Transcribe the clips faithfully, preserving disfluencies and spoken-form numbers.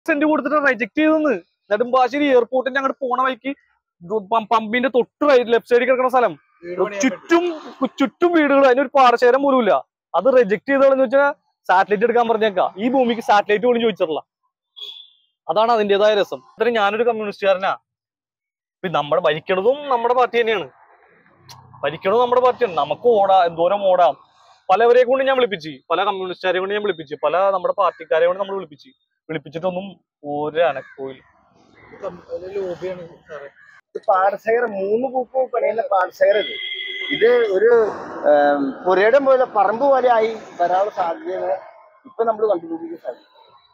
Saint കൊടുത്തിട്ട് reject ചെയ്തെന്ന്. നെടുമ്പാശ്ശേരി എയർപോർട്ടിന്റെ അങ്ങോട്ട് പോണ വഴിക്ക് പമ്പിന്റെ തൊട്ട് ലെഫ്റ്റ് സൈഡിൽ കിടക്കുന്ന സ്ഥലം, ചുറ്റും ചുറ്റും വീടുകൾ, അതിനൊരു പാടശേഖരം പോലും ഇല്ല. അത് റിജക്ട് ചെയ്തോളെന്ന് വെച്ചാൽ സാറ്റലൈറ്റ് എടുക്കാൻ പറഞ്ഞേക്കാം. ഈ ഭൂമിക്ക് സാറ്റലൈറ്റ് പോലും ചോദിച്ചിട്ടില്ല. അതാണ് അതിൻ്റെതായ രസം. അത്രയും ഞാനൊരു കമ്മ്യൂണിസ്റ്റുകാരനാ. നമ്മുടെ ഭരിക്കണതും നമ്മുടെ പാർട്ടി തന്നെയാണ്. ഭരിക്കണതും നമ്മുടെ പാർട്ടിയാണ്. നമുക്ക് ഓടാം, എന്തോരം ഓടാം. പലവരെ കൊണ്ട് ഞാൻ വിളിപ്പിച്ച്, പല കമ്മ്യൂണിസ്റ്റുകാരെ കൊണ്ട് ഞാൻ വിളിപ്പിച്ച്, പല നമ്മുടെ പാർട്ടിക്കാരെ കൊണ്ട് നമ്മൾ വിളിപ്പിച്ച് വിളിപ്പിച്ചിട്ടൊന്നും ഒരു അനക്കോയില്ല. പാടശേഖര മൂന്ന് പൂപ്പ് പണിയുന്ന പാടശേഖര ഇത് ഇത് ഒരു പുരയിടം പോലെ പറമ്പ് പോലെ ആയി വരാനുള്ള സാധ്യത ഇപ്പൊ നമ്മൾ കണ്ടുപിടിക്കാൻ സാധിക്കും.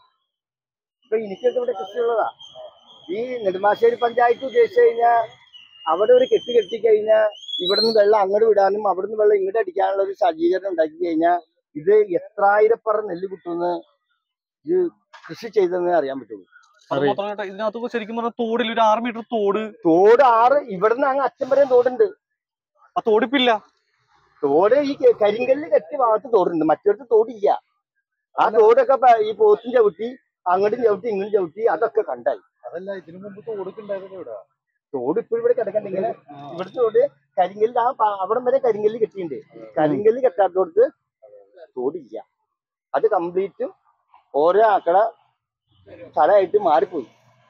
ഇപ്പൊ എനിക്കൊക്കെ ഇവിടെ കൃഷിയുള്ളതാ. ഈ നെടുമ്പാശ്ശേരി പഞ്ചായത്ത് ഉദ്ദേശിച്ചു കഴിഞ്ഞാൽ അവിടെ ഒരു കെട്ടി കെട്ടിക്കഴിഞ്ഞാൽ ഇവിടുന്ന് വെള്ളം അങ്ങോട്ട് വിടാനും അവിടുന്ന് വെള്ളം ഇങ്ങോട്ട് അടിക്കാനുള്ള ഒരു സജ്ജീകരണം ഉണ്ടാക്കി കഴിഞ്ഞാൽ ഇത് എത്രായിരപ്പറ നെല്ല് കിട്ടുമെന്ന് ഇത് കൃഷി ചെയ്തെന്ന് അറിയാൻ പറ്റുള്ളൂ. ഇതിനകത്ത് ശരിക്കും പറഞ്ഞാൽ തോടിൽ ഒരു ആറ് മീറ്റർ തോട് തോട് ആറ് ഇവിടുന്ന് അങ്ങ് അച്ഛൻ വരെയും തോടുണ്ട്. ആ തോടിപ്പില്ല. തോട് ഈ കരിങ്കല്ല് കെട്ടി ഭാഗത്ത് തോടുണ്ട്, മറ്റൊരു തോടില്ല. ആ തോടൊക്കെ ഈ പോത്തും ചവിട്ടി അങ്ങോട്ടും ചവിട്ടി ഇങ്ങോട്ടും ചവിട്ടി അതൊക്കെ കണ്ടായി. അതല്ല, ഇതിനു മുമ്പ് തോടൊക്കെ ഉണ്ടായിരുന്നു ഇവിടെ. തോട് ഇപ്പോഴും ഇവിടെ കിടക്കണ്ട. ഇങ്ങനെ ഇവിടുത്തെ തോട് കരിങ്കല്ല് ആ അവിടം വരെ കരിങ്കല്ല് കെട്ടിയിട്ടുണ്ട്. കരിങ്കല്ല് കെട്ടാത്തോടത്ത് തോടില്ല. അത് കംപ്ലീറ്റും ഓരോ ആക്കട സ്ഥലമായിട്ട് മാറിപ്പോയി.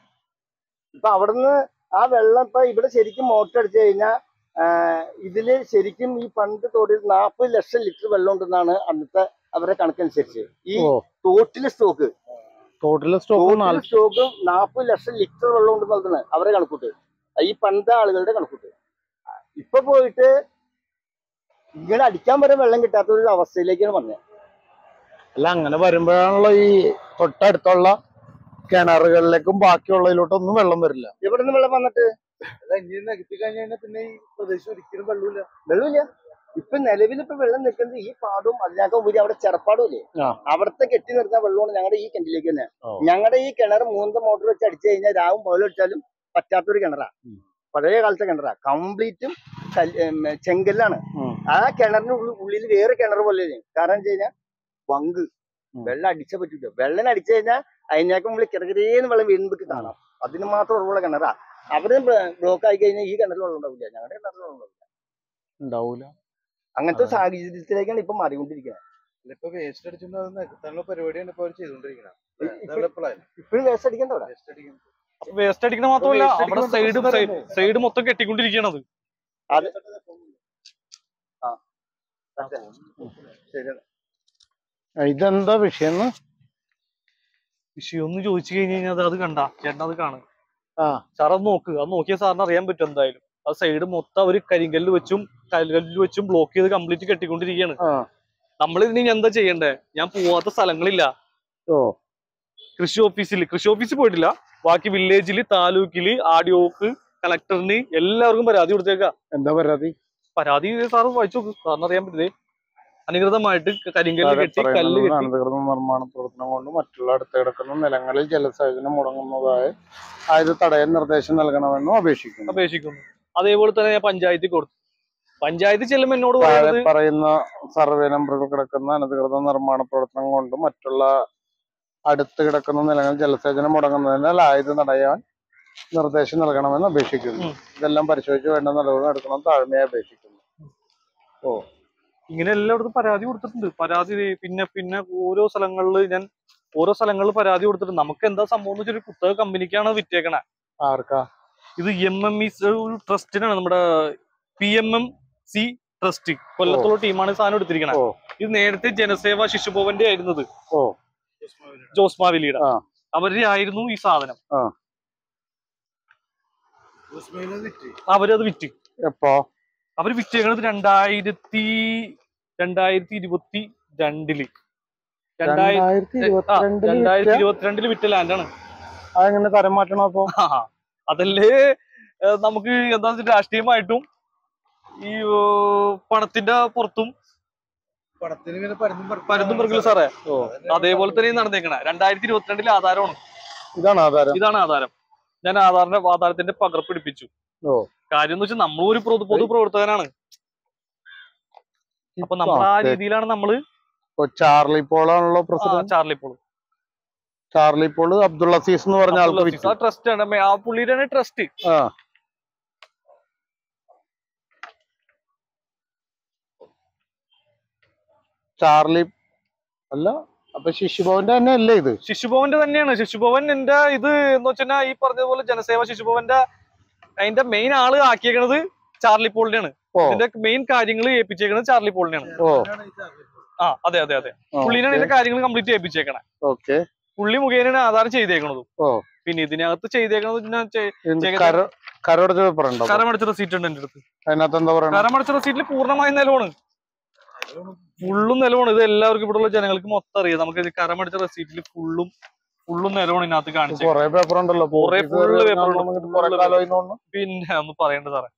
ഇപ്പൊ അവിടുന്ന് ആ വെള്ളം ഇപ്പൊ ഇവിടെ ശരിക്കും മോട്ടർ അടിച്ചു കഴിഞ്ഞാൽ ഇതില് ശരിക്കും ഈ പണ്ട് തോടിൽ നാൽപ്പത് ലക്ഷം ലിറ്റർ വെള്ളം ഉണ്ടെന്നാണ് അന്നത്തെ അവരുടെ കണക്കനുസരിച്ച്. ഈ തോട്ടിലെ സ്റ്റോക്ക് തോട്ടിലെ സ്റ്റോക്ക് സ്റ്റോക്ക് നാൽപ്പത് ലക്ഷം ലിറ്റർ വെള്ളം ഉണ്ടെന്നുള്ളതാണ് അവരുടെ കണക്കൂട്ട്, ഈ പണ്ടത്തെ ആളുകളുടെ കണക്കൂട്ട്. ഇപ്പൊ പോയിട്ട് ഇങ്ങനെ അടിക്കാൻ വരെ വെള്ളം കിട്ടാത്ത ഒരു അവസ്ഥയിലേക്കാണ് വന്നത്. അല്ല, അങ്ങനെ വരുമ്പോഴാണല്ലോ ഈ തൊട്ടടുത്തുള്ള കിണറുകളിലേക്കും ബാക്കിയുള്ളതിലോട്ടൊന്നും വെള്ളം വരില്ല. ഇവിടെ നിന്ന് വെള്ളം വന്നിട്ട് നികത്തി കഴിഞ്ഞാൽ പിന്നെ ഈ പ്രദേശം ഒരിക്കലും വെള്ളമില്ല വെള്ളമില്ല. ഇപ്പൊ നിലവിൽ ഇപ്പൊ വെള്ളം നിൽക്കുന്നത് ഈ പാടും അതിനകം ഉപരി അവിടെ ചെറുപ്പാടും ഇല്ലേ, അവിടുത്തെ കെട്ടി നിർത്താൻ വെള്ളമാണ് ഞങ്ങളുടെ ഈ കിണറ്റിലേക്ക് തന്നെ. ഞങ്ങളുടെ ഈ കിണർ മൂന്ന് മോട്ടർ വെച്ച് അടിച്ചു കഴിഞ്ഞാൽ രാവും പകലും അടിച്ചാലും പറ്റാത്തൊരു കിണറാ. പഴയ കാലത്തെ കിണറാ, കംപ്ലീറ്റും ചെങ്കല്ലാണ്. ആ കിണറിന് ഉള്ളിൽ വേറെ കിണർ പോലെ. കാരണം വെച്ച് കഴിഞ്ഞാൽ വങ്ക് വെള്ളം അടിച്ച പറ്റൂല. വെള്ളം അടിച്ചു കഴിഞ്ഞാൽ അതിനേക്കും മുകളിൽ കിടകിരേന്ന് വെള്ളം വീണ്ടും കാണാം. അതിന് മാത്രം ഉറവുള്ള കിണറാ. അവര് ബ്ലോക്ക് ആയി കഴിഞ്ഞാൽ ഈ കിണറിൽ വെള്ളം ഉണ്ടാവില്ല, ഞങ്ങളുടെ കിണറിൽ വെള്ളം ഉണ്ടാവില്ല ഉണ്ടാവൂല. അങ്ങനത്തെ സാഹചര്യത്തിലേക്കാണ് ഇപ്പൊ മാറിക്കൊണ്ടിരിക്കുന്നത്. ഇപ്പൊ വേസ്റ്റ് അടിച്ചുള്ള പരിപാടിയാണ് ഇപ്പൊ ചെയ്തോണ്ടിരിക്കുന്നത്. ഇപ്പോഴും വേസ്റ്റ് അടിക്കണ്ട. അവിടെ വേസ്റ്റ് അടിക്കണ മാത്രമല്ല, അവിടെ സൈഡ് സൈഡ് മൊത്തം കെട്ടിക്കൊണ്ടിരിക്കണത്. ഇതെന്താ വിഷയം? വിഷയം ഒന്ന് ചോദിച്ചു കഴിഞ്ഞു കഴിഞ്ഞാൽ അത് കണ്ട ചേട്ടൻ അത് കാണും. ആ സാർ അത് നോക്ക്. അത് നോക്കിയ സാറിന് അറിയാൻ പറ്റും എന്തായാലും. ആ സൈഡ് മൊത്തം അവര് കരിങ്കല്ല് വെച്ചും കല്ല് വെച്ചും ബ്ലോക്ക് ചെയ്ത് കംപ്ലീറ്റ് കെട്ടിക്കൊണ്ടിരിക്കുകയാണ്. നമ്മൾ ഇതിന് എന്താ ചെയ്യണ്ടേ? ഞാൻ പോവാത്ത സ്ഥലങ്ങളില്ല. കൃഷി ഓഫീസിൽ കൃഷി ഓഫീസിൽ പോയിട്ടില്ല. ബാക്കി വില്ലേജില്, താലൂക്കില്, ആർ ഡി ഒക്ക്, കളക്ടറിന് എല്ലാവർക്കും പരാതി കൊടുത്തേക്കാം. എന്താ പരാതി? പരാതി സാറ് വായിച്ചു നോക്ക്, സാറിന് അറിയാൻ പറ്റേ. അനധികൃതമായിട്ട് കരിങ്കല്ല് കെട്ടി കല്ല് കെട്ടി അനധികൃത നിർമ്മാണ പ്രവർത്തനം കൊണ്ട് മറ്റുള്ള അടുത്ത് കിടക്കുന്ന നിലങ്ങളിൽ ജലസേചനം മുടങ്ങുന്നതായി ആയത് തടയാൻ നിർദ്ദേശം നൽകണമെന്നും അപേക്ഷിക്കുന്നു അപേക്ഷിക്കുന്നു അതേപോലെ തന്നെ ഞാൻ പഞ്ചായത്തിൽ കൊടുത്തു. പഞ്ചായത്ത് ചെല്ലുമ്പോൾ എന്നോട് പറയുന്ന സർവേ നമ്പറുകൾ കിടക്കുന്ന അനധികൃത നിർമ്മാണ പ്രവർത്തനം കൊണ്ട് മറ്റുള്ള അടുത്ത് കിടക്കുന്ന നിലങ്ങളിൽ ജലസേചനം മുടങ്ങുന്നതിനാൽ ആയത് തടയാൻ നിർദ്ദേശം നൽകണമെന്ന് അപേക്ഷിക്കുന്നു. ഇതെല്ലാം പരിശോധിച്ച് വേണ്ട നടപടികൾ എടുക്കണം താഴ്മയെ അപേക്ഷിക്കുന്നു. ഓ ഇങ്ങനെ എല്ലായിടത്തും പരാതി കൊടുത്തിട്ടുണ്ട്. പരാതി പിന്നെ പിന്നെ ഓരോ സ്ഥലങ്ങളിൽ ഞാൻ ഓരോ സ്ഥലങ്ങളിൽ പരാതി കൊടുത്തിട്ടുണ്ട്. നമുക്ക് എന്താ സംഭവം എന്ന് വെച്ചാൽ കുത്തക കമ്പനിക്കാണ് വിറ്റേക്കണേ. ആർക്കാ ഇത്? എം എം ഇ ട്രസ്റ്റിനാണ്, നമ്മുടെ P M M C trust കൊല്ലത്തുള്ള ടീമാണ് സാധനം എടുത്തിരിക്കണേ. ഇത് നേരത്തെ ജനസേവ ശിശുഭവന്റെ ആയിരുന്നത്, ജോസ് മാവേലിയുടെ. അവരുടെ ആയിരുന്നു ഈ സാധനം. അവരത് വിറ്റ്. എപ്പോ അവര് വിറ്റേക്കണത് രണ്ടായിരത്തി രണ്ടായിരത്തി ഇരുപത്തി രണ്ടില് രണ്ടായിരത്തി രണ്ടായിരത്തി ഇരുപത്തിരണ്ടില് വിറ്റ ലാൻഡാണ്. അതെങ്ങനെ തരം മാറ്റണം? അപ്പൊ അതല്ലേ നമുക്ക് എന്താ വെച്ചാൽ രാഷ്ട്രീയമായിട്ടും ഈ പണത്തിന്റെ പുറത്തും പരന്തും പറക്കില്ല സാറേ. അതേപോലെ തന്നെ നടന്നേക്കണേ. രണ്ടായിരത്തി ഇരുപത്തിരണ്ടിലെ ആധാരമാണ്. ഇതാണ് ആധാരം. ഇതാണ് ആധാരം. ഞാൻ ആധാറിന്റെ ആധാരത്തിന്റെ പകർപ്പ് എടുപ്പിച്ചു. കാര്യം എന്ന് വെച്ചാൽ നമ്മളൊരു പൊതു പൊതു പ്രവർത്തകനാണ്. അപ്പൊ നമ്മൾ ആ രീതിയിലാണ് നമ്മള്. ചാർലി പോളാണല്ലോ president. Charlie Paul Charlie Paul Abdul Aziz എന്ന് പറഞ്ഞ ആൾക്ക് വിറ്റു. ട്രസ്റ്റ് ആണ് ആ പുള്ളിയുടെ ട്രസ്റ്റ്. ആ ചാർലി അല്ല, അപ്പൊ ശിശുഭവന്റെ തന്നെ അല്ലേ ഇത്? ശിശുഭവന്റെ തന്നെയാണ്. ശിശുഭവൻ എന്റെ ഇത് എന്ന് വെച്ചാൽ ഈ പറഞ്ഞതുപോലെ ജനസേവ ശിശുഭവന്റെ അതിന്റെ മെയിൻ ആള് ആക്കിയേക്കണത് ചാർലി പോളിനെയാണ്. ഇതിന്റെ മെയിൻ കാര്യങ്ങൾ ഏൽപ്പിച്ചേക്കണത് ചാർലി പോളിനെയാണ്. ആ അതെ അതെ അതെ പുള്ളിനാണ് ഇതിന്റെ കാര്യങ്ങൾ കംപ്ലീറ്റ് ഏൽപ്പിച്ചേക്കണേ. ഓക്കെ, പുള്ളി മുഖേനയാണ് ആധാരം ചെയ്തേക്കണത്. പിന്നെ ഇതിനകത്ത് ചെയ്തേക്കണത് കരമടച്ച റെസീറ്റ് ഉണ്ട് എന്റെ അടുത്ത്. അതിനകത്ത് എന്താ പറയുക? കരമടച്ച റെസീറ്റിൽ പൂർണ്ണമായ നിലവാണ്, ഫുള്ളും നിലവാണ്. ഇത് എല്ലാവർക്കും ഇവിടെയുള്ള ജനങ്ങൾക്ക് മൊത്തം അറിയാം. നമുക്ക് ഇത് കരമടച്ച റെസീറ്റിൽ ഫുള്ളും ഫുള്ളും നിലവാണ് ഇതിനകത്ത് കാണിച്ചത്. കുറെ പേപ്പർ ഉണ്ടല്ലോ, കുറെ ഫുള്ള് പേപ്പർ. പിന്നെ ഒന്ന് പറയണ്ട സാറേ,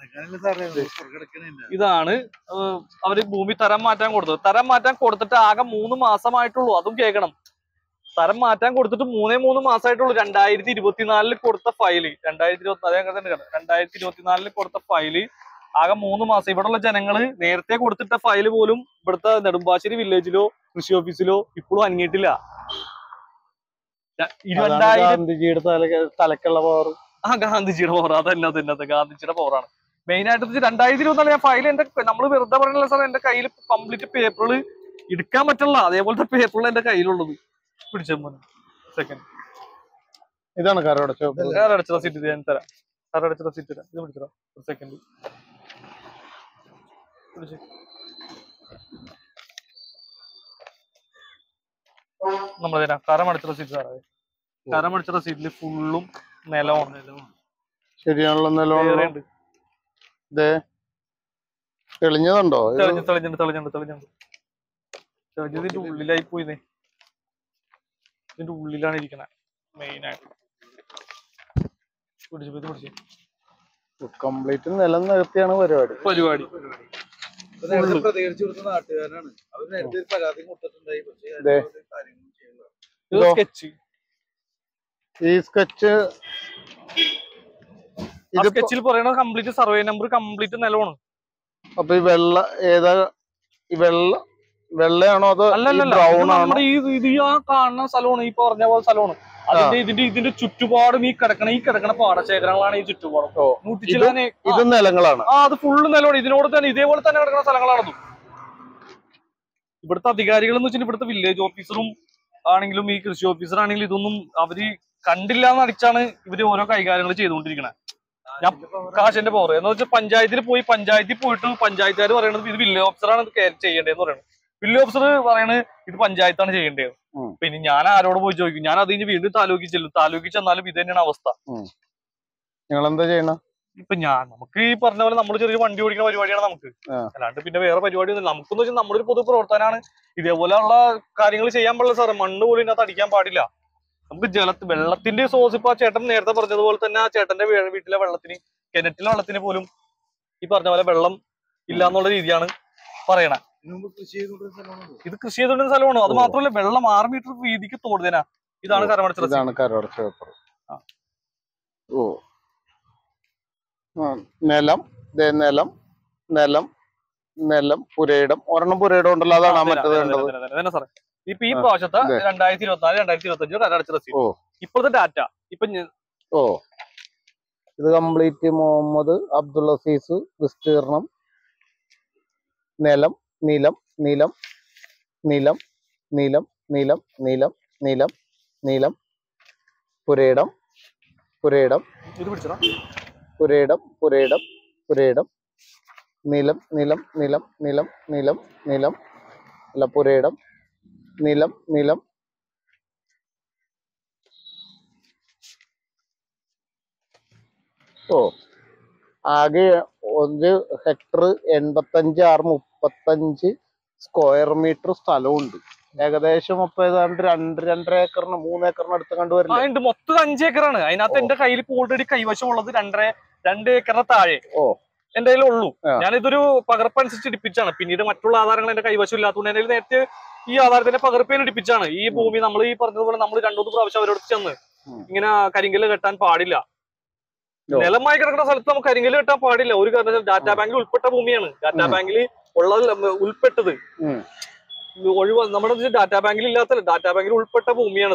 ഇതാണ് അവര് ഭൂമി തരം മാറ്റാൻ കൊടുത്തത്. തരം മാറ്റാൻ കൊടുത്തിട്ട് ആകെ മൂന്ന് മാസമായിട്ടുള്ളൂ. അതും കേൾക്കണം, തരം മാറ്റാൻ കൊടുത്തിട്ട് മൂന്നേ മൂന്ന് മാസമായിട്ടുള്ളൂ. രണ്ടായിരത്തി ഇരുപത്തിനാലില് കൊടുത്ത ഫയല് രണ്ടായിരത്തി ഇരുപത്തി അതേ അങ്ങനെ തന്നെ രണ്ടായിരത്തി ഇരുപത്തിനാലില് കൊടുത്ത ഫയല് ആകെ മൂന്ന് മാസം. ഇവിടെയുള്ള ജനങ്ങള് നേരത്തെ കൊടുത്തിട്ട ഫയല് പോലും ഇവിടുത്തെ നെടുമ്പാശ്ശേരി വില്ലേജിലോ കൃഷി ഓഫീസിലോ ഇപ്പോഴും അനങ്ങിയിട്ടില്ല. ഗാന്ധിജിയുടെ തലക്കുള്ള പവർ. ആ ഗാന്ധിജിയുടെ പവർ അതന്നെ അതന്നെ ഗാന്ധിജിയുടെ പവറാണ് മെയിൻ ആയിട്ട്. രണ്ടായിരത്തി ഇരുപത്തിനാല് ഞാൻ ഫയൽ എന്റെ നമ്മള് വെറുതെ പറയണില്ല സാർ, എന്റെ കയ്യിൽ കംപ്ലീറ്റ് പേപ്പറുകൾ എടുക്കാൻ പറ്റില്ല. അതേപോലത്തെ പേപ്പറുകൾ എന്റെ കയ്യിലുള്ളത്. പിടിച്ച സെക്കൻഡ് ഇതാണ് കരമടച്ച കരമടച്ച റെസീറ്റ്. ഞാൻ തരാം, കരമടച്ച റെസീറ്റ് തരാം. ഇത് പിടിച്ചോ ഒരു സെക്കൻഡ്. നമ്മൾ തരാം കരമടച്ച റെസീറ്റ് സാറേ. കരമടച്ച റെസീറ്റില് ഫുള്ളും നിലമാണ്. ശരിയാണല്ലോ, നിലമാണ്. തെളിഞ്ഞതുണ്ടോ? തെളിഞ്ഞു തെളിഞ്ഞുണ്ട് തെളിഞ്ഞുണ്ട് തെളിഞ്ഞുണ്ട് തെളിഞ്ഞതിന്റെ ഉള്ളിലായി പോയിന്നേ. ഇതിന്റെ ഉള്ളിലാണ് ഇരിക്കണേ മെയിൻ ആയിട്ട്. പിടിച്ചു ഇത് പിടിച്ചു കംപ്ലീറ്റ് നിലം നികത്തിയാണ് പരിപാടി പരിപാടി പ്രതികരിച്ചു കൊടുത്ത നാട്ടുകാരനാണ്. അവർ നേരത്തെ പരാതി കൊടുത്തിട്ടുണ്ടായി. സ്കെച്ച് ഈ സ്കെച്ച് സ്കെച്ചിൽ പറയണ കംപ്ലീറ്റ് സർവേ നമ്പർ കംപ്ലീറ്റ് നിലമാണ്. അപ്പൊ ഈ വെള്ള ഏതാ? ഈ വെള്ള വെള്ളയാണോ അതോ ബ്രൗൺ ആണോ? ഇത് ഈ ആ കാണുന്ന സ്ഥലമാണ്, ഈ പറഞ്ഞ പോലെ സ്ഥലമാണ്. അതിന്റെ ഇതിന്റെ ഇതിന്റെ ചുറ്റുപാടും ഈ കിടക്കണ ഈ കിടക്കണ പാടശേഖരങ്ങളാണ് ഈ ചുറ്റുപാടും. നൂറ്റിച്ചില്ലാനെ ഇത് നിലങ്ങളാണ്. ആ അത് ഫുള്ള് നിലമാണ്. ഇതിനോട് തന്നെ ഇതേപോലെ തന്നെ കിടക്കുന്ന സ്ഥലങ്ങളാണത്. ഇവിടുത്തെ അധികാരികൾ എന്ന് വെച്ചാൽ ഇവിടുത്തെ വില്ലേജ് ഓഫീസറും ആണെങ്കിലും ഈ കൃഷി ഓഫീസർ ആണെങ്കിലും ഇതൊന്നും അവര് കണ്ടില്ല എന്ന് അടിച്ചാണ് ഇവര് ഓരോ കൈകാര്യങ്ങൾ ചെയ്തുകൊണ്ടിരിക്കണേ. ഞാൻ കാശിന്റെ പവർ എന്ന് വെച്ചാൽ പഞ്ചായത്തിൽ പോയി പഞ്ചായത്തിൽ പോയിട്ട് പഞ്ചായത്തുകാർ പറയണത് ഇത് വില്ലേജ് ഓഫീസറാണ് ഇത് ചെയ്യേണ്ടതെന്ന് പറയുന്നത്. വില്ലേജ് ഓഫീസർ പറയണത് ഇത് പഞ്ചായത്താണ് ചെയ്യേണ്ടത്. പിന്നെ ഞാൻ ആരോട് പോയി ചോദിക്കും? ഞാൻ അത് കഴിഞ്ഞ് വീണ്ടും താലൂക്കിൽ ചെല്ലും. താലൂക്കിൽ ചെന്നാലും ഇത് തന്നെയാണ് അവസ്ഥ. നിങ്ങൾ എന്താ ചെയ്യണം? ഇപ്പൊ ഞാൻ നമുക്ക് ഈ പറഞ്ഞ പോലെ നമ്മൾ ചെറിയ വണ്ടി ഓടിക്കുന്ന പരിപാടിയാണ് നമുക്ക്. അല്ലാണ്ട് പിന്നെ വേറെ പരിപാടി ഒന്നും നമുക്കെന്ന് വെച്ചാൽ നമ്മുടെ ഒരു പൊതു പ്രവർത്തനമാണ്. ഇതേപോലെയുള്ള കാര്യങ്ങൾ ചെയ്യാൻ പാടില്ല സാറേ. മണ്ണ് പോലും ഇതിനകത്ത് അടിക്കാൻ പാടില്ല. നമുക്ക് ജല വെള്ളത്തിന്റെ സോഴ്സ് ഇപ്പൊ ആ ചേട്ടൻ നേരത്തെ പറഞ്ഞതുപോലെ തന്നെ ആ ചേട്ടന്റെ വീട്ടിലെ വെള്ളത്തിന് കിണറ്റിലെ വെള്ളത്തിന് പോലും ഈ പറഞ്ഞ പോലെ വെള്ളം ഇല്ല എന്നുള്ള രീതിയാണ് പറയണേ. ഇത് കൃഷി ചെയ്തുകൊണ്ടിരുന്ന സ്ഥലമാണ്. അത് മാത്രമല്ല വെള്ളം ആറ് മീറ്റർ വീതിക്ക് തോടുതനാ. ഇതാണ് കരമടച്ച കരമടച്ച ഓ നിലം നിലം നിലം നിലം പുരയിടം ഒരെണ്ണം പുരയിടം ഉണ്ടല്ലോ, അതാണ് മറ്റേത് സാറേ. ഇപ്പൊ ഈ പ്രാവശ്യത്തെ രണ്ടായിരത്തി ഇരുപത്തിനാല് രണ്ടായിരത്തി ഇരുപത്തി അഞ്ച് കരമടച്ച റെസീറ്റ് ഇപ്പോഴത്തെ ഡാറ്റ ഇപ്പൊ ഓ ഇത് കംപ്ലീറ്റ് മുഹമ്മദ് അബ്ദുൾ അസീസ് വിസ്തീർണം നിലം നീലം നീലം നീലം നീലം നീലം നീലം നീലം നീലം പുരയിടം പുരയിടം ഇത് പിടിച്ചോ പുരയിടം പുരയിടം പുരയിടം നീലം നീലം നീലം നീലം നീലം നീലം അല്ല പുരയിടം നീലം നീലം ഓ ആകെ ഒരു ഹെക്ടർ എൺപത്തഞ്ച് ആറ് മുപ്പത്തഞ്ച് സ്ക്വയർ മീറ്റർ സ്ഥലമുണ്ട്. ഏകദേശം അപ്പൊ ഏതാണ്ട് രണ്ട് രണ്ടര ഏക്കറിന് മൂന്ന് ഏക്കറിന് അടുത്ത് കണ്ടുവരില്ല. മൊത്തം അഞ്ച് ഏക്കറാണ്. അതിനകത്ത് എന്റെ കയ്യിൽ ഇപ്പൊ ഓൾറെഡി കൈവശമുള്ളത് രണ്ടര രണ്ട് ഏക്കറിന് താഴെ ഓ എന്റെ കയ്യിൽ ഉള്ളൂ. ഞാനിതൊരു പകർപ്പ് അനുസരിച്ച് ഇടിപ്പിച്ചാണ്. പിന്നീട് മറ്റുള്ള ആധാരങ്ങൾ എന്റെ കൈവശം ഇല്ലാത്തതുകൊണ്ട് എന്റെ നേരത്തെ ഈ ആധാരത്തിന്റെ പകർപ്പേന് ഇടിപ്പിച്ചാണ്. ഈ ഭൂമി നമ്മൾ ഈ പറഞ്ഞതുപോലെ നമ്മൾ രണ്ടു പ്രാവശ്യം അവരോട് ചെന്ന് ഇങ്ങനെ കരിങ്കല്ല് കെട്ടാൻ പാടില്ല, നിലമായി കിടക്കുന്ന സ്ഥലത്ത് നമുക്ക് കരിങ്കല്ല് കെട്ടാൻ പാടില്ല. ഒരു കാരണം ഡാറ്റാ ബാങ്കിൽ ഉൾപ്പെട്ട ഭൂമിയാണ്. ഡാറ്റാ ബാങ്കിൽ ഉള്ളത് ഉൾപ്പെട്ടത് ഒഴിവ് നമ്മുടെ ഡാറ്റാ ബാങ്കിൽ ഇല്ലാത്തല്ല, ഡാറ്റാ ബാങ്കിൽ ഉൾപ്പെട്ട ഭൂമിയാണത്.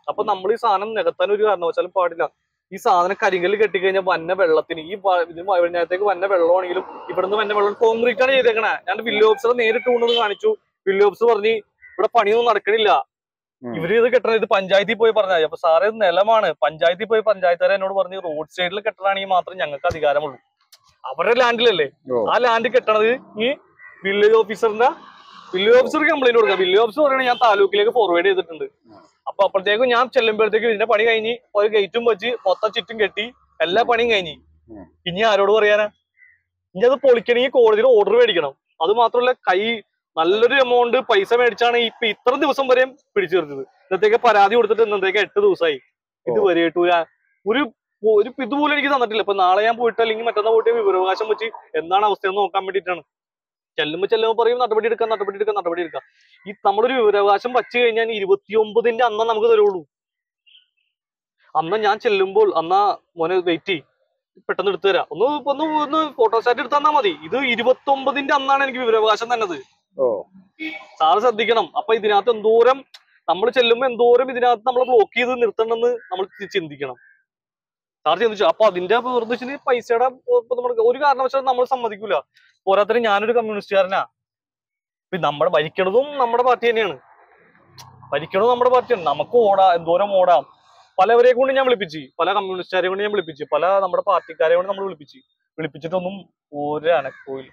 അപ്പൊ നമ്മൾ ഈ സാധനം നികത്താൻ ഒരു കാരണവശാലും പാടില്ല. ഈ സാധനം കരിങ്കല്ല് കെട്ടിക്കഴിഞ്ഞാൽ വന്ന വെള്ളത്തിന് ഈ ഇതിന് വഴിഞ്ഞത്തേക്ക് വന്ന വെള്ളമാണെങ്കിലും ഇവിടുന്ന് വന്ന വെള്ളം കോൺക്രീറ്റ് ആണ് ചെയ്തേക്കണേ. ഞാൻ വില്ലേജ് ഓഫീസറെ നേരിട്ട് കൊണ്ടുവന്ന് കാണിച്ചു. വില്ലേജ് ഓഫീസർ പറഞ്ഞ് ഇവിടെ പണിയൊന്നും നടക്കണില്ല, ഇവര് ഇത് കെട്ടണം, ഇത് പഞ്ചായത്തിൽ പോയി പറഞ്ഞാൽ. അപ്പൊ സാറേ ഇത് നിലമാണ്, പഞ്ചായത്തിൽ പോയി പഞ്ചായത്തുകാരെ എന്നോട് പറഞ്ഞ് റോഡ് സൈഡിൽ കെട്ടണമെങ്കിൽ മാത്രം ഞങ്ങൾക്ക് അധികാരമുള്ളൂ. അവരുടെ ലാൻഡിലല്ലേ, ആ ലാൻഡ് കെട്ടണത് ഈ വില്ലേജ് ഓഫീസറിന്റെ വില്ലേജ് ഓഫീസർക്ക് കംപ്ലൈന്റ് കൊടുക്കുക. വില്ലേജ് ഓഫീസർ പറയണത് ഞാൻ താലൂക്കിലേക്ക് ഫോർവേഡ് ചെയ്തിട്ടുണ്ട്. അപ്പൊ അപ്പോഴത്തേക്കും ഞാൻ ചെല്ലുമ്പോഴത്തേക്കും ഇതിന്റെ പണി കഴിഞ്ഞ് ഒരു ഗേറ്റും വെച്ച് മൊത്തം ചുറ്റും കെട്ടി എല്ലാ പണിയും കഴിഞ്ഞ്. ഇനി ആരോട് പറയാനാ? ഇനി അത് പൊളിക്കണമെങ്കിൽ കോടതിയിൽ ഓർഡർ മേടിക്കണം. അത് മാത്രമല്ല കൈ നല്ലൊരു എമൗണ്ട് പൈസ മേടിച്ചാണ് ഇപ്പൊ ഇത്ര ദിവസം വരെയും പിടിച്ചു നിർത്തിയത്. ഇന്നത്തേക്ക് പരാതി കൊടുത്തിട്ട് ഇന്നത്തേക്ക് എട്ട് ദിവസമായി. ഇത് വരെ കിട്ടൂല, ഒരു ഒരു ഇതുപോലെ എനിക്ക് തന്നിട്ടില്ല. ഇപ്പൊ നാളെ ഞാൻ പോയിട്ട് അല്ലെങ്കിൽ മറ്റന്നാൾ പോയിട്ട് വിവരാവകാശം വെച്ച് എന്താണ് അവസ്ഥയെന്ന് നോക്കാൻ വേണ്ടിയിട്ടാണ്. ചെല്ലുമ്പോ ചെല്ലുമ്പോ പറയും നടപടി എടുക്കാം നടപടി എടുക്കാം നടപടി എടുക്കാം. ഈ നമ്മളൊരു വിവരാവകാശം വച്ചു കഴിഞ്ഞാൽ ഇരുപത്തി ഒമ്പതിന്റെ അന്ന് നമുക്ക് തരുള്ളൂ. അന്ന് ഞാൻ ചെല്ലുമ്പോൾ അന്നാ മോനെ വെയിറ്റ് ചെയ്യും, പെട്ടെന്ന് എടുത്തു തരാം, ഒന്ന് ഒന്ന് ഒന്ന് ഫോട്ടോസ്റ്റാറ്റ് എടുത്ത് തന്നാ മതി. ഇത് ഇരുപത്തി ഒമ്പതിന്റെ അന്നാണ് എനിക്ക് വിവരാവകാശം തന്നത്. സാറ് ശ്രദ്ധിക്കണം. അപ്പൊ ഇതിനകത്ത് എന്തോരം നമ്മൾ ചെല്ലുമ്പോ എന്തോരം ഇതിനകത്ത് നമ്മൾ ബ്ലോക്ക് ചെയ്ത് നിർത്തണമെന്ന് നമ്മൾ ചിന്തിക്കണം. സാർ ചിന്തിച്ചു. അപ്പൊ അതിന്റെ വെറുതെ പൈസയുടെ ഒരു കാരണവശാലും നമ്മൾ സമ്മതിക്കൂല. പോരാത്തിന് ഞാനൊരു കമ്മ്യൂണിസ്റ്റുകാരനാ. നമ്മുടെ ഭരിക്കണതും നമ്മുടെ പാർട്ടി തന്നെയാണ്, ഭരിക്കണതും നമ്മുടെ പാർട്ടിയാണ്. നമുക്ക് ഓടാം, എന്തോരം ഓടാം. പലവരെ കൊണ്ട് ഞാൻ വിളിപ്പിച്ച്, പല കമ്മ്യൂണിസ്റ്റുകാരെ കൊണ്ട് ഞാൻ വിളിപ്പിച്ച്, പല നമ്മുടെ പാർട്ടിക്കാരെ കൊണ്ട് നമ്മൾ വിളിപ്പിച്ച് വിളിപ്പിച്ചിട്ടൊന്നും ഒരു അനക്കോയില്ല.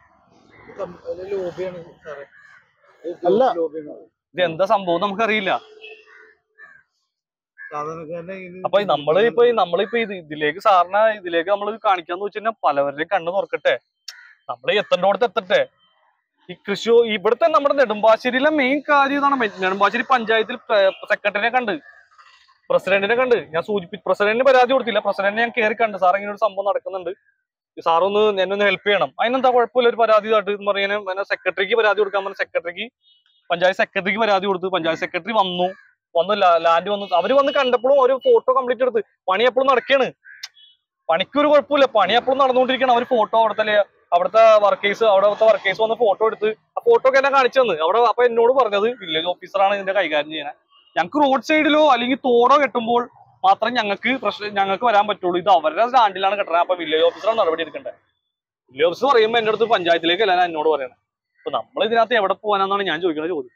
അല്ല ഇത് എന്താ സംഭവം നമുക്കറിയില്ല. അപ്പൊ നമ്മള് ഇപ്പൊ നമ്മളിപ്പോ ഇത് ഇതിലേക്ക് സാറിന് ഇതിലേക്ക് നമ്മൾ കാണിക്കാന്ന് വെച്ച് കഴിഞ്ഞാൽ പലവരുടെയും കണ്ണ് തുറക്കട്ടെ, നമ്മള് എത്തേണ്ടോടത്ത് എത്തട്ടെ. ഈ കൃഷി ഇവിടുത്തെ നമ്മുടെ നെടുമ്പാശ്ശേരിയിലെ മെയിൻ കാര്യം ഇതാണ്. നെടുമ്പാശ്ശേരി പഞ്ചായത്തിൽ സെക്രട്ടറിനെ കണ്ട്, പ്രസിഡന്റിനെ കണ്ട്. ഞാൻ സൂചിപ്പിച്ചു, പ്രസിഡന്റിന് പരാതി കൊടുത്തില്ല, പ്രസിഡന്റിനെ ഞാൻ കയറി കണ്ട്. സാർ ഇങ്ങനെ ഒരു സംഭവം നടക്കുന്നുണ്ട്, സാറൊന്ന് എന്നെ ഒന്ന് ഹെൽപ്പ് ചെയ്യണം. അതിനെന്താ കുഴപ്പമില്ല, ഒരു പരാതി ആയിട്ട് എന്ന് പറയുന്നത് സെക്രട്ടറിക്ക് പരാതി കൊടുക്കാൻ പറഞ്ഞ സെക്രട്ടറിക്ക് പഞ്ചായത്ത് സെക്രട്ടറിക്ക് പരാതി കൊടുത്തു. പഞ്ചായത്ത് സെക്രട്ടറി വന്നു വന്ന് ലാൻഡ് വന്നു. അവര് വന്ന് കണ്ടപ്പോഴും ഒരു ഫോട്ടോ കംപ്ലീറ്റ് എടുത്ത്. പണി എപ്പോഴും നടക്കുകയാണ്, പണിക്കൊരു കുഴപ്പമില്ല, പണി എപ്പോഴും നടന്നുകൊണ്ടിരിക്കണം. അവർ ഫോട്ടോ അവിടുത്തെ അവിടുത്തെ വർക്കേഴ്സ് അവിടുത്തെ വർക്കേഴ്സ് വന്ന് ഫോട്ടോ എടുത്ത് ആ ഫോട്ടോ ഒക്കെ എന്നെ കാണിച്ചു തന്നു അവിടെ. അപ്പൊ എന്നോട് പറഞ്ഞത് വില്ലേജ് ഓഫീസറാണ് ഇതിന്റെ കൈകാര്യം ചെയ്യാൻ. ഞങ്ങൾക്ക് റോഡ് സൈഡിലോ അല്ലെങ്കിൽ തോടോ കെട്ടുമ്പോൾ മാത്രം ഞങ്ങൾക്ക് പ്രശ്നം ഞങ്ങൾക്ക് വരാൻ പറ്റുള്ളൂ. ഇത് അവരുടെ ലാൻഡിലാണ് കെട്ടണത്. അപ്പൊ വില്ലേജ് ഓഫീസറാണ് നടപടി എടുക്കേണ്ടത്. വില്ലേജ് ഓഫീസർ പറയുമ്പോൾ എന്റെ അടുത്ത് പഞ്ചായത്തിലേക്ക് അല്ല എന്നോട് പറയണം. അപ്പൊ നമ്മൾ ഇതിനകത്ത് എവിടെ പോകാനാന്നാണ് ഞാൻ ചോദിക്കുന്ന ചോദ്യം.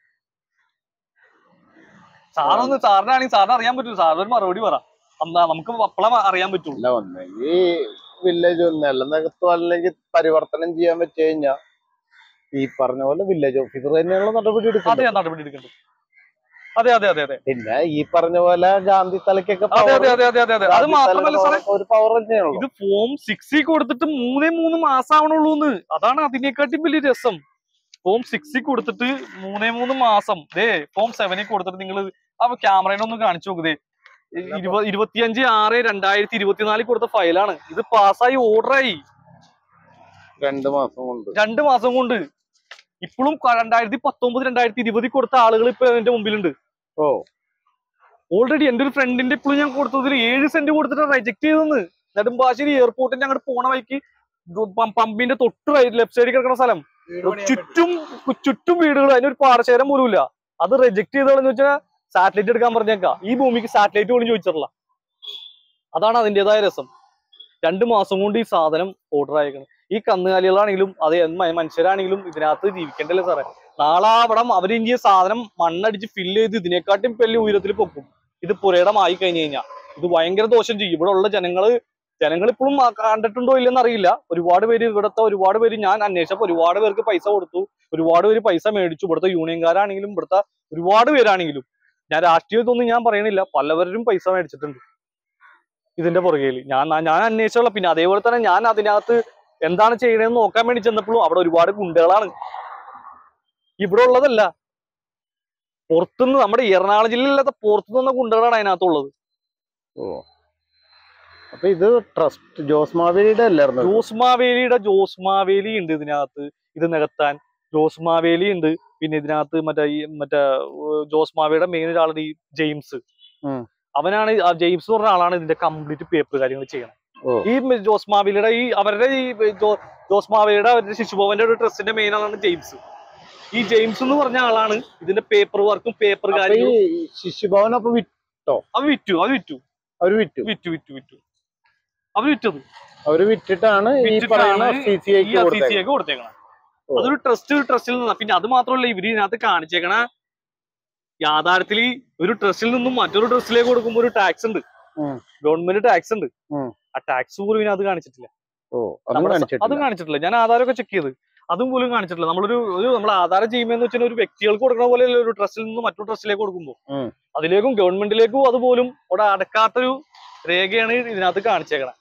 സാറൊന്ന് സാറിനാണെങ്കിൽ സാറിന് അറിയാൻ പറ്റൂ, സാറിനൊരു മറുപടി പറ. എന്താ നമുക്ക് അപ്പളെ അറിയാൻ പറ്റുള്ളൂ. ഈ വില്ലേജ് നിലനിർത്തോ അല്ലെങ്കിൽ പരിവർത്തനം ചെയ്യാൻ പറ്റി കഴിഞ്ഞാൽ ഈ പറഞ്ഞ പോലെ വില്ലേജ് ഓഫീസർ തന്നെയുള്ള നടപടി എടുക്കും. അതെ, നടപടി എടുക്കേണ്ടത്. അതെ അതെ അതെ അതെ പിന്നെ ഈ പറഞ്ഞ പോലെ ഗാന്ധി തലക്കൊക്കെ അതെ അതെ അതെ അതെ അതെ അത് മാത്രമല്ല സാറേ, ഒരു പവർ തന്നെയാണ്. ഇത് ഫോം സിക്സിൽ കൊടുത്തിട്ട് മൂന്നേ മൂന്ന് മാസം ആവണുള്ളൂന്ന്. അതാണ് അതിനെക്കാട്ടും വലിയ രസം. ഫോം സിക്സിൽ കൊടുത്തിട്ട് മൂന്നേ മൂന്ന് മാസം. ദേ ഫോം സെവനിൽ കൊടുത്തിട്ട് നിങ്ങൾ ആ ക്യാമറയിലൊന്ന് കാണിച്ചു നോക്കുന്നേ. ഇരുപത് ഇരുപത്തിയഞ്ച് ആറ് രണ്ടായിരത്തി ഇരുപത്തിനാലിൽ കൊടുത്ത ഫയലാണ്. ഇത് പാസ്സായി ഓർഡറായി രണ്ടു മാസം കൊണ്ട് രണ്ടു മാസം കൊണ്ട് ഇപ്പോഴും രണ്ടായിരത്തി പത്തൊമ്പത് രണ്ടായിരത്തി ഇരുപതിൽ കൊടുത്ത ആളുകൾ ഇപ്പൊ എന്റെ മുമ്പിലുണ്ട്. ഓ ഓൾറെഡി എന്റെ ഒരു ഫ്രണ്ടിന്റെ ഇപ്പോഴും ഞാൻ കൊടുത്തതിൽ ഏഴ് സെന്റ് കൊടുത്തിട്ട് റിജക്ട് ചെയ്തെന്ന്. നെടുമ്പാശ്ശേരി എയർപോർട്ടിന്റെ അങ്ങോട്ട് പോണ വഴിക്ക് പമ്പിന്റെ തൊട്ട് ലെഫ്റ്റ് സൈഡിൽ കിടക്കുന്ന സ്ഥലം, ചുറ്റും ചുറ്റും വീടുകൾ, അതിനൊരു പാടശേഖരം പോലും ഇല്ല. അത് റിജക്ട് ചെയ്തതെന്ന് വെച്ചാൽ സാറ്റലൈറ്റ് എടുക്കാൻ പറഞ്ഞേക്കാം. ഈ ഭൂമിക്ക് സാറ്റലൈറ്റ് പോലും ചോദിച്ചിട്ടില്ല. അതാണ് അതിൻ്റെതായ രസം. രണ്ടു മാസം കൊണ്ട് ഈ സാധനം ഓർഡർ ആയേക്കണം. ഈ കന്നുകാലികളാണെങ്കിലും അത് മനുഷ്യരാണെങ്കിലും ഇതിനകത്ത് ജീവിക്കേണ്ടല്ലേ സാറേ. നാളെ അവിടെ അവരിഞ്ചി സാധനം മണ്ണടിച്ച് ഫില്ല് ചെയ്ത് ഇതിനെക്കാട്ടും വലിയ ഉയരത്തിൽ പൊക്കും. ഇത് പുരയിടമായി കഴിഞ്ഞു കഴിഞ്ഞാൽ ഇത് ഭയങ്കര ദോഷം ചെയ്യും. ഇവിടെ ഉള്ള ജനങ്ങള് ജനങ്ങൾ ഇപ്പോഴും കണ്ടിട്ടുണ്ടോ ഇല്ലെന്ന് അറിയില്ല. ഒരുപാട് പേര് ഇവിടുത്തെ ഒരുപാട് പേര് ഞാൻ അന്വേഷിച്ചപ്പോൾ ഒരുപാട് പേർക്ക് പൈസ കൊടുത്തു, ഒരുപാട് പേര് പൈസ മേടിച്ചു. ഇവിടുത്തെ യൂണിയൻകാരാണെങ്കിലും ഇവിടുത്തെ ഒരുപാട് പേരാണെങ്കിലും, ഞാൻ രാഷ്ട്രീയത്തൊന്നും ഞാൻ പറയണില്ല, പലവരും പൈസ മേടിച്ചിട്ടുണ്ട് ഇതിന്റെ പുറകെയിൽ. ഞാൻ ഞാൻ അന്വേഷിച്ചുള്ള. പിന്നെ അതേപോലെ തന്നെ ഞാൻ അതിനകത്ത് എന്താണ് ചെയ്യണതെന്ന് നോക്കാൻ വേണ്ടി ചെന്നപ്പോഴും അവിടെ ഒരുപാട് ഗുണ്ടകളാണ്. ഇവിടെ ഉള്ളതല്ല, പുറത്തുനിന്ന് നമ്മുടെ എറണാകുളം ജില്ലയിലല്ലാത്ത പുറത്തുനിന്ന് ഗുണ്ടകളാണ് അതിനകത്തുള്ളത്. ഓ അപ്പൊ ഇത് ട്രസ്റ്റ് ജോസ് മാവേലിയുടെ അല്ലായിരുന്നു? ജോസ് മാവേലിയുടെ ജോസ് മാവേലി ഉണ്ട് ഇതിനകത്ത് ഇത് നികത്താൻ. ജോസ് മാവേലി ഉണ്ട്. പിന്നെ ഇതിനകത്ത് മറ്റേ ഈ മറ്റേ ജോസ് മാവേലിയുടെ മെയിൻ ഒരാളുടെ ഈ ജെയിംസ്, അവനാണ് ജെയിംസ് എന്ന് പറഞ്ഞ ആളാണ് ഇതിന്റെ കംപ്ലീറ്റ് പേപ്പർ കാര്യങ്ങൾ ചെയ്യണം. ഈ ജോസ് മാവേലിയുടെ ഈ അവരുടെ ഈ ജോസ് മാവേലിയുടെ അവരുടെ ശിശുഭവന്റെ ഒരു ട്രസ്റ്റിന്റെ മെയിൻ ആളാണ് ജെയിംസ്. ഈ ജെയിംസ് എന്ന് പറഞ്ഞ ആളാണ് ഇതിന്റെ പേപ്പർ വർക്കും പേപ്പർ കാര്യങ്ങളും. ശിശുഭവൻ അപ്പൊ വിട്ടോ? അത് വിറ്റു അത് വിറ്റു അവര് വിറ്റു വിറ്റു വിറ്റു വിറ്റു അവര് വിറ്റത് അവര് വിറ്റിട്ടാണ് ഈ പറയുന്ന സി സി ഐക്ക് കൊടുത്തേക്കണം. അതൊരു ട്രസ്റ്റ് ട്രസ്റ്റിൽ നിന്നാ. പിന്നെ അത് മാത്രമല്ല, ഇവര് ഇതിനകത്ത് കാണിച്ചേക്കണ യാഥാർത്ഥ്യത്തിൽ ഒരു ട്രസ്റ്റിൽ നിന്നും മറ്റൊരു ട്രസ്റ്റിലേക്ക് കൊടുക്കുമ്പോൾ ഒരു ടാക്സ് ഉണ്ട്, ഗവൺമെന്റ് ടാക്സ് ഉണ്ട്. ആ ടാക്സ് പോലും ഇതിനകത്ത് കാണിച്ചിട്ടില്ല. അതും കാണിച്ചിട്ടില്ല. ഞാൻ ആധാരമൊക്കെ ചെക്ക് ചെയ്ത് അതും പോലും കാണിച്ചിട്ടില്ല. നമ്മളൊരു ഒരു നമ്മൾ ആധാരം ചെയ്യുമ്പോന്ന് വെച്ചാൽ ഒരു വ്യക്തികൾക്ക് കൊടുക്കുന്ന പോലെ ഒരു ട്രസ്റ്റിൽ നിന്ന് മറ്റൊരു ട്രസ്റ്റിലേക്ക് കൊടുക്കുമ്പോൾ അതിലേക്കും ഗവൺമെന്റിലേക്കും അതുപോലും അവിടെ അടക്കാത്തൊരു രേഖയാണ് ഇതിനകത്ത് കാണിച്ചേക്കണം.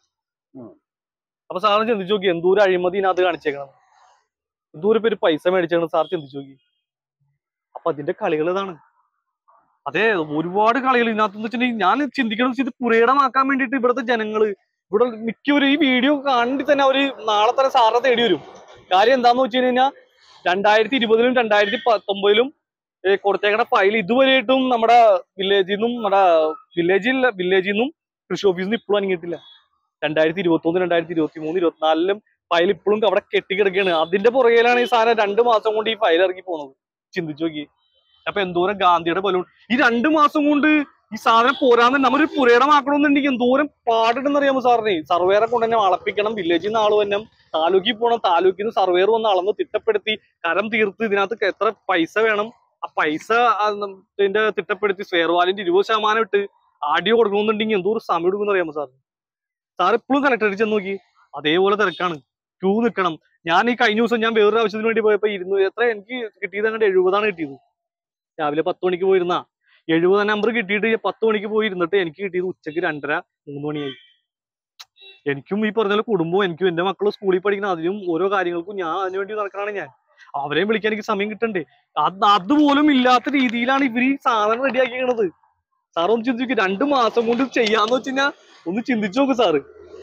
അപ്പൊ സാറിന് ചിന്തിച്ചു നോക്കി എന്തോരം അഴിമതി ഇതിനകത്ത് കാണിച്ചേക്കണം, എന്തോരം പേര് പൈസ മേടിച്ചേക്കണം സാർ ചിന്തിച്ചു നോക്കി. അപ്പൊ അതിന്റെ കളികൾ ഇതാണ്. അതെ, ഒരുപാട് കളികൾ ഇതിനകത്ത് വെച്ചിട്ടുണ്ടെങ്കിൽ ഞാൻ ചിന്തിക്കണം, ഇത് പുരയിടമാക്കാൻ വേണ്ടിയിട്ട് ഇവിടുത്തെ ജനങ്ങള് ഇവിടെ മിക്കവരും ഈ വീഡിയോ കാണി തന്നെ അവര് നാളെ തന്നെ സാറിനെ തേടി വരും. കാര്യം എന്താന്ന് വെച്ച് കഴിഞ്ഞാൽ രണ്ടായിരത്തി ഇരുപതിലും രണ്ടായിരത്തി പത്തൊമ്പതിലും കൊടുത്തേക്കണ ഫയൽ ഇതുവരെയായിട്ടും നമ്മുടെ വില്ലേജിൽ നിന്നും നമ്മുടെ വില്ലേജിൽ വില്ലേജിൽ നിന്നും കൃഷി ഓഫീസിൽ നിന്ന് ഇപ്പോഴും അനങ്ങിയിട്ടില്ല. രണ്ടായിരത്തി ഇരുപത്തി ഒന്ന് രണ്ടായിരത്തി ഇരുപത്തി മൂന്ന് ഇരുപത്തിനാലിലും ഫയൽ ഇപ്പോഴും അവിടെ കെട്ടിക്കിടക്കുകയാണ്. അതിന്റെ പുറകിലാണ് ഈ സാധനം രണ്ടു മാസം കൊണ്ട് ഈ ഫയൽ ഇറങ്ങി പോകുന്നത്. ചിന്തിച്ചു നോക്കി. അപ്പൊ എന്തോരം ഗാന്ധിയുടെ ബലൂൺ ഈ രണ്ടു മാസം കൊണ്ട് ഈ സാധനം പോരാന്ന് നമ്മളൊരു പുരയിടമാക്കണമെന്നുണ്ടെങ്കിൽ എന്തോരം പാടിട്ടെന്ന് അറിയാമോ സാറിന്? സർവേറെ കൊണ്ട് തന്നെ അളപ്പിക്കണം, വില്ലേജിൽ നിന്ന് ആള് തന്നെ താലൂക്കിൽ പോകണം, താലൂക്കിൽ നിന്ന് സർവേർ വന്ന് അളന്ന് തിട്ടപ്പെടുത്തി കരം തീർത്ത് ഇതിനകത്ത് എത്ര പൈസ വേണം ആ പൈസ ഇതിന്റെ തിട്ടപ്പെടുത്തി സ്വേർവാലിന്റെ ഇരുപത് ശതമാനം ഇട്ട് ആഡിയോ കൊടുക്കണമെന്നുണ്ടെങ്കിൽ എന്തോ ഒരു സമയം എടുക്കുമെന്ന് അറിയാമോ സാർ? സാർ എപ്പോഴും കലക്ടറേറ്റ് ചെന്ന് നോക്കി അതേപോലെ തിരക്കാണ്, ക്യൂ നിൽക്കണം. ഞാൻ ഈ കഴിഞ്ഞ ദിവസം ഞാൻ വേറൊരു ആവശ്യത്തിന് വേണ്ടി പോയപ്പോ ഇരുന്നു എത്ര എനിക്ക് കിട്ടിയത് അങ്ങോട്ട് എഴുപതാണ് കിട്ടിയത്. രാവിലെ പത്ത് മണിക്ക് പോയിരുന്ന എഴുപത് നമ്പർ കിട്ടിയിട്ട് പത്ത് മണിക്ക് പോയിരുന്നിട്ട് എനിക്ക് കിട്ടിയത് ഉച്ചക്ക് രണ്ടര മൂന്ന് മണിയായി. എനിക്കും ഈ പറഞ്ഞ കുടുംബവും എനിക്കും എന്റെ മക്കളും സ്കൂളിൽ പഠിക്കുന്ന അതിനും ഓരോ കാര്യങ്ങൾക്കും ഞാൻ അതിനു വേണ്ടി നടക്കണാണ്. ഞാൻ അവരെയും വിളിക്കാൻ എനിക്ക് സമയം കിട്ടണ്ടേ? അത് അതുപോലും ഇല്ലാത്ത രീതിയിലാണ് ഇവർ ഈ സാധനം റെഡിയാക്കിയത്. സാർ ഒന്ന് ചിന്തിക്കും, രണ്ടു മാസം കൊണ്ട് ചെയ്യാന്ന് വെച്ച് കഴിഞ്ഞാൽ ഒന്ന് ചിന്തിച്ചു നോക്ക് സാറ്.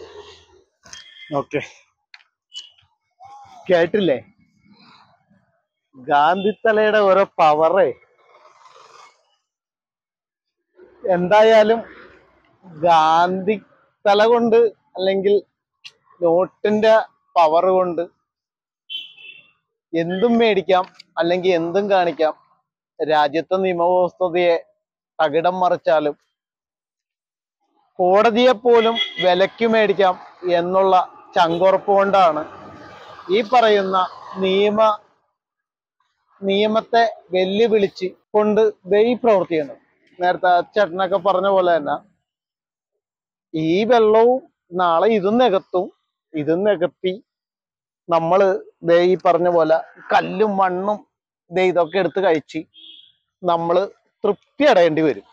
ഓക്കെ, കേട്ടില്ലേ ഗാന്ധിത്തലയുടെ ഓരോ പവറേ. എന്തായാലും ഗാന്ധി തല കൊണ്ട് അല്ലെങ്കിൽ നോട്ടിന്റെ പവർ കൊണ്ട് എന്തും മേടിക്കാം അല്ലെങ്കിൽ എന്തും കാണിക്കാം. രാജ്യത്തെ നിയമവ്യവസ്ഥതയെ തകിടം മറിച്ചാലും കോടതിയെ പോലും വിലയ്ക്ക് മേടിക്കാം എന്നുള്ള ചങ്കുറപ്പ് കൊണ്ടാണ് ഈ പറയുന്ന നിയമ നിയമത്തെ വെല്ലുവിളിച്ച് കൊണ്ട് ഈ പ്രവർത്തിക്കുന്നത്. നേരത്തെ ചേട്ടനൊക്കെ പറഞ്ഞ പോലെ തന്നെ ഈ വെള്ളവും നാളെ ഇതും നികത്തും, ഇതും നികത്തി നമ്മള് ദേ ഈ പറഞ്ഞ പോലെ കല്ലും മണ്ണും ദേ ഇതൊക്കെ എടുത്ത് കഴിച്ച് നമ്മള് തൃപ്തി അടയേണ്ടി വരും.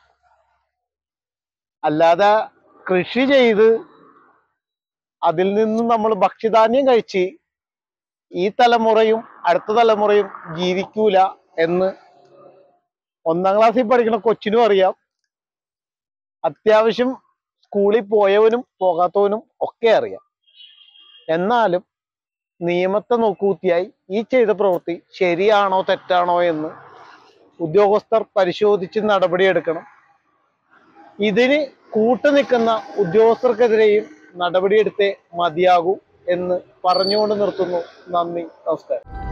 അല്ലാതെ കൃഷി ചെയ്ത് അതിൽ നിന്നും നമ്മൾ ഭക്ഷ്യധാന്യം കഴിച്ച് ഈ തലമുറയും അടുത്ത തലമുറയും ജീവിക്കൂല എന്ന് ഒന്നാം ക്ലാസ്സിൽ പഠിക്കുന്ന കൊച്ചിനും അറിയാം. അത്യാവശ്യം സ്കൂളിൽ പോയവനും പോകാത്തവനും ഒക്കെ അറിയാം. എന്നാലും നിയമത്തെ നോക്കൂത്തിയായി ഈ ചെയ്ത പ്രവൃത്തി ശരിയാണോ തെറ്റാണോ എന്ന് ഉദ്യോഗസ്ഥർ പരിശോധിച്ച് നടപടിയെടുക്കണം. ഇതിന് കൂട്ടുനിൽക്കുന്ന ഉദ്യോഗസ്ഥർക്കെതിരെയും നടപടിയെടുത്തേ മതിയാകൂ എന്ന് പറഞ്ഞുകൊണ്ട് നിർത്തുന്നു. നന്ദി, നമസ്കാരം.